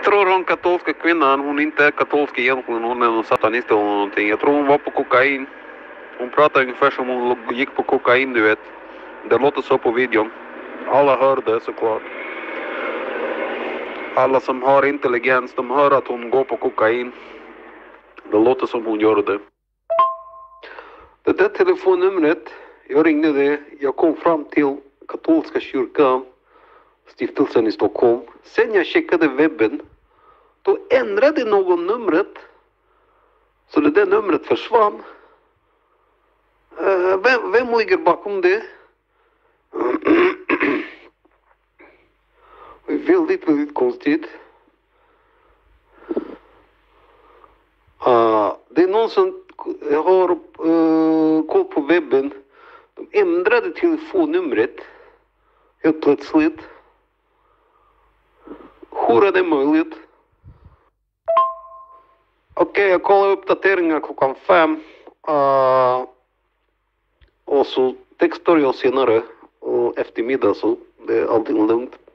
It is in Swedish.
tror hon katolska kvinnan, hon inte är katolsk egentligen, hon är någon satanist eller någonting. Jag tror hon var på kokain. Hon pratade ungefär som hon gick på kokain, du vet. Det låter så på videon. Alla hör det såklart. Alla som har intelligens, de hör att hon går på kokain. Det låter som hon gör det. Det där telefonnumret, jag ringde det. Jag kom fram till katolska kyrkan, stiftelsen i Stockholm. Sen jag checkade webben, då ändrade någon numret. Så det där numret försvann. Vem ligger bakom det? Väldigt, väldigt konstigt. Det är någon som har koll på webben. De ändrade telefonnumret helt plötsligt. Hur är det möjligt? Okej, jag kollar uppdateringar 5:00. Och så textar jag senare och eftermiddag, så det är allting lugnt.